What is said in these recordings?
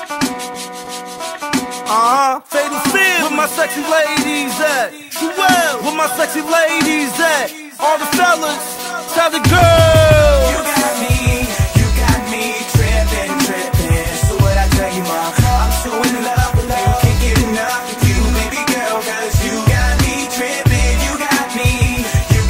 Fatal Field. Where my sexy ladies at? Well, where my sexy ladies at? All the fellas, tell the girls. You got me trippin', trippin'. So what I tell you, ma, I'm so in love with you. Can't get enough of you, baby girl, 'cause you got me trippin'. You got me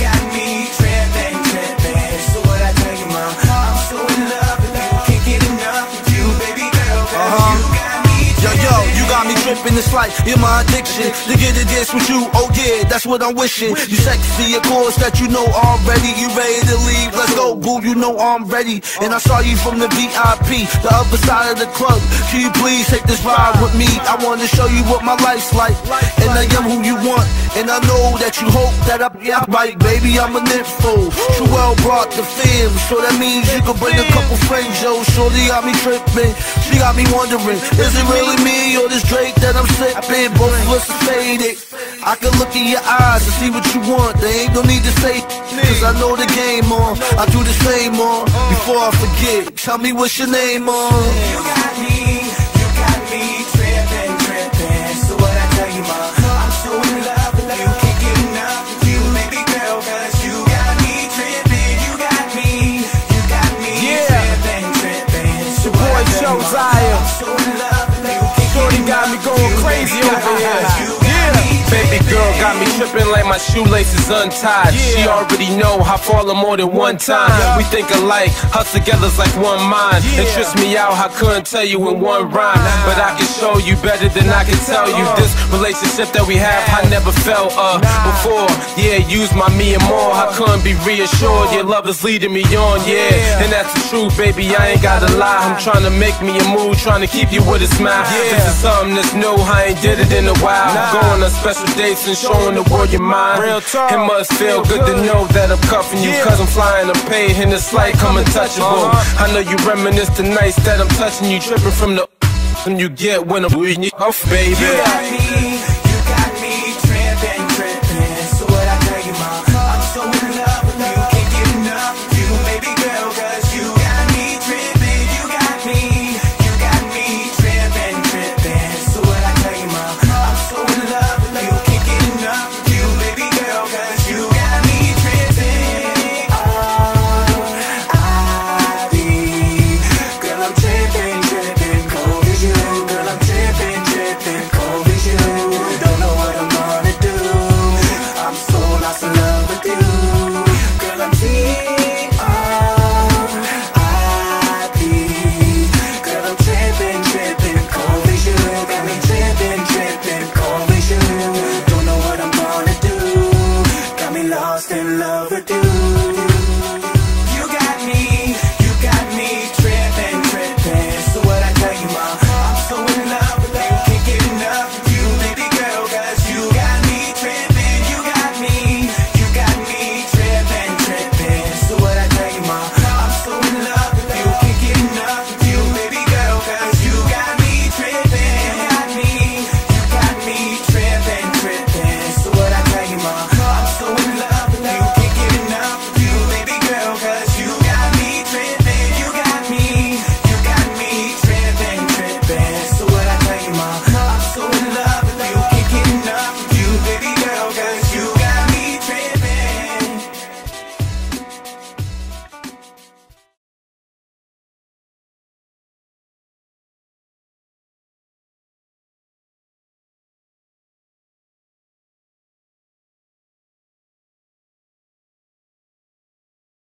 trippin', trippin'. So what I tell you, ma, I'm so in love with you. Can't get enough of you, baby girl, 'cause you got me trippin'. Yo, you got me trippin', it's like you're my addiction. To get a dance with you, oh yeah, that's what I'm wishing. You sexy, of course, that you know already. You ready to leave, let's go, boo, you know I'm ready. And I saw you from the VIP, the other side of the club. Can you please take this ride with me? I wanna show you what my life's like, and I am who you want. And I know that you hope that I'm right, baby, I'm an info. Joelle brought the fam, so that means you can bring a couple friends, yo. Shorty got me trippin', she got me wondering, is it really me or this Drake that I'm sippin'? Both of us are faded. I can look in your eyes and see what you want. They ain't no need to say, cause I know the game on. I do the same on. Before I forget, tell me what's your name on. You got me trippin', trippin'. So what I tell you, ma, I'm so in love with you. Can't get enough of you, baby girl, 'cause you got me trippin'. You got me trippin', trippin'. So boy Joe Zion. I'm so in love with you. Shorty got me going crazy over here. Baby girl got me trippin' like my shoelaces untied. She already know I fallen more than one time. We think alike, us together's like one mind. It trips me out, I couldn't tell you in one rhyme, but I can show you better than I can tell you. This relationship that we have, I never felt before. Yeah, use my me and more. I couldn't be reassured. Your love is leading me on, yeah. And that's the truth, baby, I ain't gotta lie. I'm trying to make me a move, trying to keep you with a smile. This is something that's new, I ain't did it in a while. Going on special dates and showing the world your mind. It must feel good to know that I'm cuffing you, 'cause I'm flying a pay and it's like I'm untouchable. I know you reminisce the nights that I'm touching you, tripping from the you get when I'm off, baby. You got me